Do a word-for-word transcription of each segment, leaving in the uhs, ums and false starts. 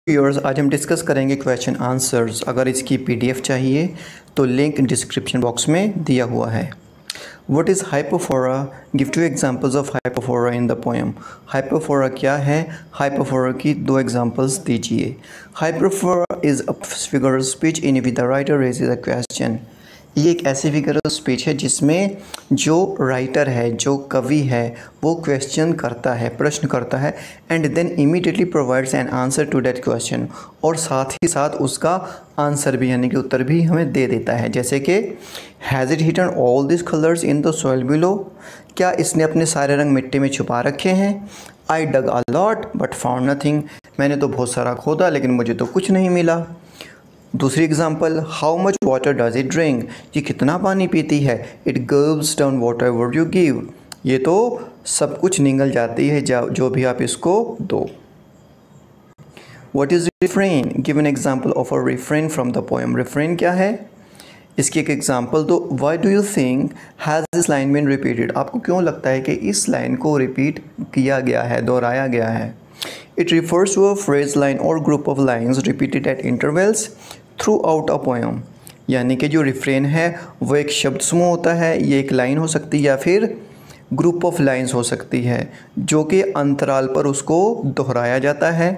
Viewers, आज हम discuss करेंगे क्वेश्चन आंसर्स। अगर इसकी पीडीएफ चाहिए तो लिंक डिस्क्रिप्शन बॉक्स में दिया हुआ है। What is hypophora? Give two examples of hypophora in the poem. Hypophora क्या है? हाइपोफोरा की दो एग्जांपल्स दीजिए। Hypophora is a figure of speech in which the writer raises a question. ये एक ऐसी फिगर ऑफ स्पीच है जिसमें जो राइटर है, जो कवि है, वो क्वेश्चन करता है, प्रश्न करता है, and then immediately provides an answer to that question, और साथ ही साथ उसका आंसर भी यानी कि उत्तर भी हमें दे देता है। जैसे कि has it hidden all this colours in the soil below? क्या इसने अपने सारे रंग मिट्टी में छुपा रखे हैं? I dug a lot but found nothing. मैंने तो बहुत सारा खोदा लेकिन मुझे तो कुछ नहीं मिला। दूसरी example, how much water does it drink? ये कितना पानी पीती है? It gulps down water ever you give. ये तो सब कुछ निगल जाती है जो भी आप इसको दो। What is refrain? Give an example of a refrain from the poem. Refrain क्या है? इसकी एक एग्जाम्पल दो। Why do you think has this line been repeated? आपको क्यों लगता है कि इस लाइन को रिपीट किया गया है, दोहराया गया है? It refers to a phrase line or group of lines repeated at intervals throughout a poem। यानी कि जो रिफ्रेन है वो एक शब्द समूह होता है, ये एक लाइन हो सकती है या फिर ग्रुप ऑफ लाइंस हो सकती है जो कि अंतराल पर उसको दोहराया जाता है।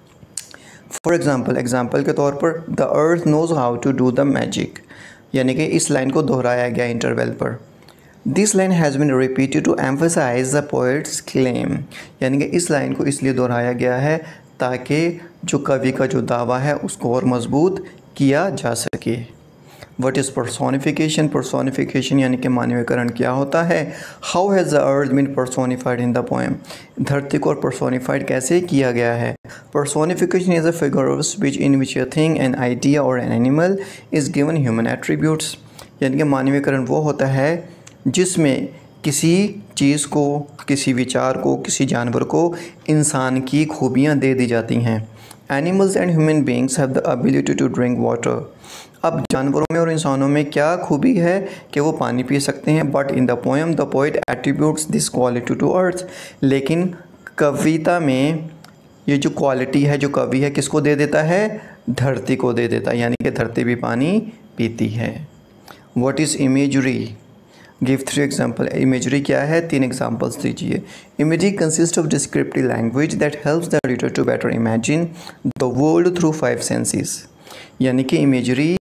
फॉर एग्ज़ाम्पल एग्ज़ाम्पल के तौर पर, the earth knows how to do the magic, यानी कि इस लाइन को दोहराया गया इंटरवल पर। This line has been repeated to emphasize the poet's claim, यानी कि इस लाइन को इसलिए दोहराया गया है ताकि जो कवि का जो दावा है उसको और मजबूत किया जा सके। What is personification? पर्सोनिफिकेशन यानी कि मानवीकरण क्या होता है? How has the earth been personified in the poem? धरती को पर्सोनिफाइड कैसे किया गया है? Personification is a figure of speech in which a thing, an idea और an animal is given human attributes. यानी कि मानवीकरण वो होता है जिसमें किसी चीज़ को, किसी विचार को, किसी जानवर को इंसान की खूबियाँ दे दी जाती हैं। Animals and human beings have the ability to drink water. अब जानवरों में और इंसानों में क्या खूबी है कि वो पानी पी सकते हैं, but in the poem the poet attributes this quality to earth. लेकिन कविता में ये जो क्वालिटी है, जो कवि है, किसको दे देता है? धरती को दे देता है, यानी कि धरती भी पानी पीती है। What is imagery? Give three example. Imagery क्या है? तीन एग्जाम्पल्स दीजिए। Imagery consist of descriptive language that helps the reader to better imagine the world through five senses. यानी कि इमेजरी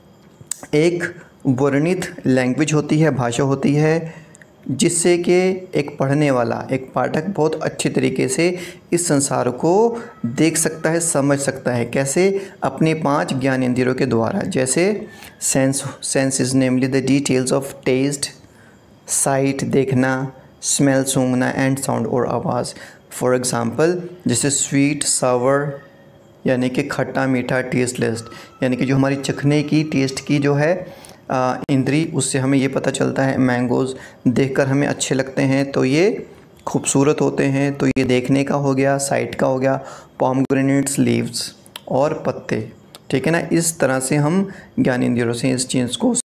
एक वर्णित लैंग्वेज होती है, भाषा होती है, जिससे कि एक पढ़ने वाला, एक पाठक बहुत अच्छे तरीके से इस संसार को देख सकता है, समझ सकता है। कैसे? अपने पांच ज्ञान इंद्रियों के द्वारा। जैसे sense senses namely the details of taste, sight देखना, स्मेल सूंघना, एंड साउंड और आवाज़। फॉर एग्ज़ाम्पल जैसे स्वीट, सावर यानी कि खट्टा मीठा, टेस्टलेस यानी कि जो हमारी चखने की, टेस्ट की जो है इंद्री, उससे हमें ये पता चलता है। मैंगोज़ देखकर हमें अच्छे लगते हैं तो ये खूबसूरत होते हैं, तो ये देखने का हो गया, साइट का हो गया। पॉमग्रेनेट्स, लीव्स और पत्ते, ठीक है ना। इस तरह से हम ज्ञान इंद्रियों से इस चीज़ को